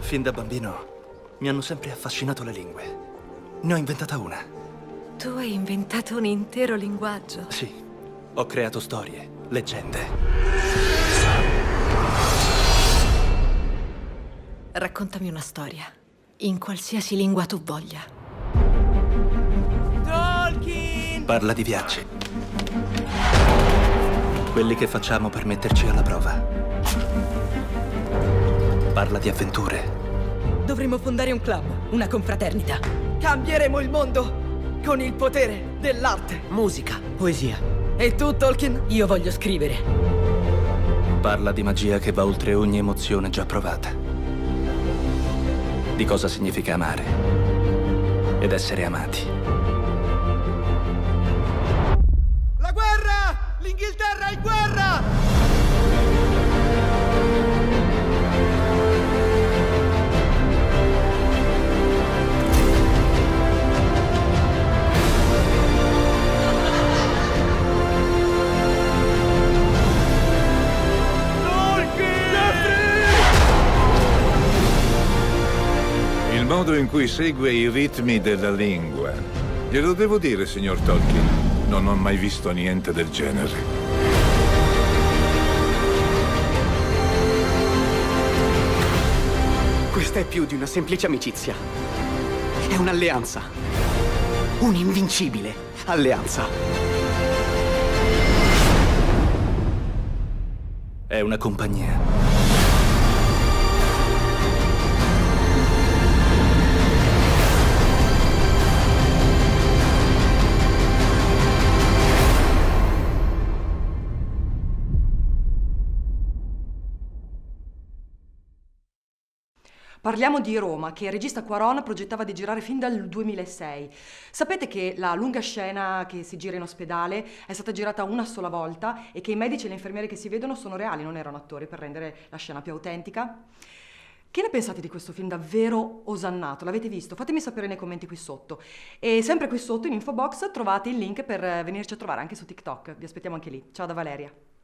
Fin da bambino mi hanno sempre affascinato le lingue. Ne ho inventata una. Tu hai inventato un intero linguaggio. Sì, ho creato storie, leggende. Raccontami una storia, in qualsiasi lingua tu voglia. Tolkien! Parla di viaggi. Quelli che facciamo per metterci alla prova. Parla di avventure. Dovremmo fondare un club, una confraternita. Cambieremo il mondo con il potere dell'arte. Musica, poesia. E tu, Tolkien? Io voglio scrivere. Parla di magia che va oltre ogni emozione già provata. Di cosa significa amare ed essere amati. La guerra! L'Inghilterra è in guerra! Il modo in cui segue i ritmi della lingua. Glielo devo dire, signor Tolkien. Non ho mai visto niente del genere. Questa è più di una semplice amicizia. È un'alleanza. Un'invincibile alleanza. È una compagnia. Parliamo di Roma, che il regista Cuarón progettava di girare fin dal 2006. Sapete che la lunga scena che si gira in ospedale è stata girata una sola volta e che i medici e le infermiere che si vedono sono reali, non erano attori, per rendere la scena più autentica? Che ne pensate di questo film davvero osannato? L'avete visto? Fatemi sapere nei commenti qui sotto. E sempre qui sotto in info box trovate il link per venirci a trovare anche su TikTok. Vi aspettiamo anche lì. Ciao da Valeria.